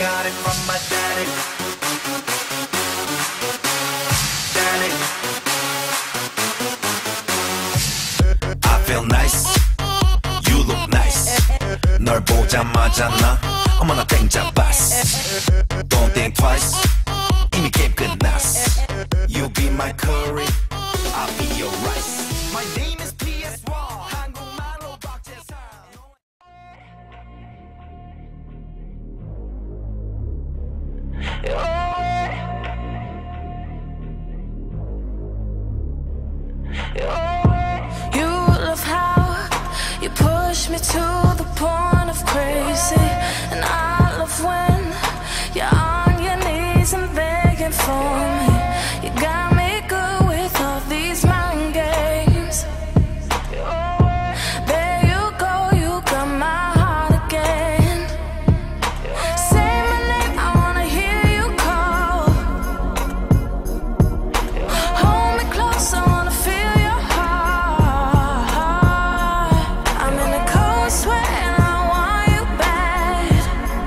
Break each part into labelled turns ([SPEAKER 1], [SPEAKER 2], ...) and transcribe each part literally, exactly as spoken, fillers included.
[SPEAKER 1] got it from my daddy. Daddy. I feel nice. You look nice. 널 보자마자 나 어머나 땡 잡았어. Don't think twice. 이미 게임 끝났어. You be my curry, I'll be your rice. My name is P S one. 한국말로 박재상.
[SPEAKER 2] You love how you push me to the point of crazy, and I love when you're on your knees and begging for me. You got me good with all these mind games. There you go, you got my heart again. Say my name, I wanna hear you call. Hold me close, I wanna feel your heart. I'm in a cold sweat and I want you bad.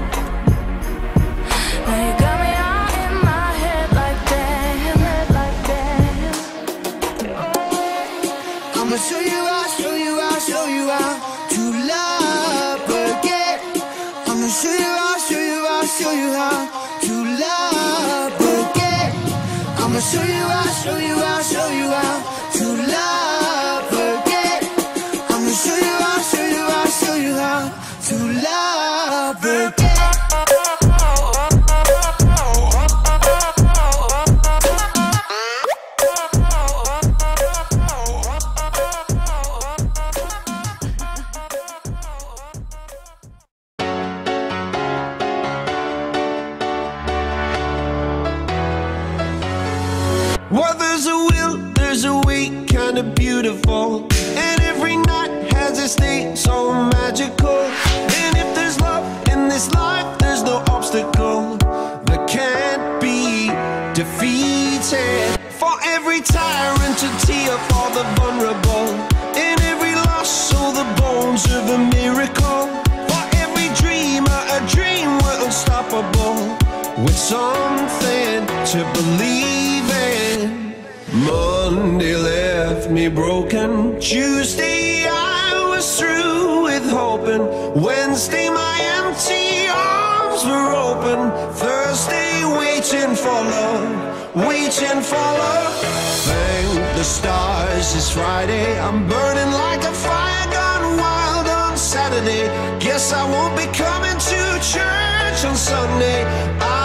[SPEAKER 2] Now you got me all in my head like damn, like damn.
[SPEAKER 3] I'ma show you how, show you how, show you how to love again. I'ma show you how, show you how, show you how to love again. I'ma show you how, show you how, show you how to love again. I'ma show you how, show you how, show you how to love again.
[SPEAKER 4] Well, there's a will, there's a way, kinda beautiful. And every night has its day, so magical. And if there's love in this life, there's no obstacle that can't be defeated. For every tyrant to tear for the vulnerable. In every loss, so the bones of a miracle. For every dreamer, a dream we're unstoppable. With something to believe in. Monday left me broken. Tuesday I was through with hoping. Wednesday my empty arms were open. Thursday waiting for love, waiting for love. Thank the stars it's Friday. I'm burning like a fire gone wild on Saturday. Guess I won't be coming to church on Sunday. I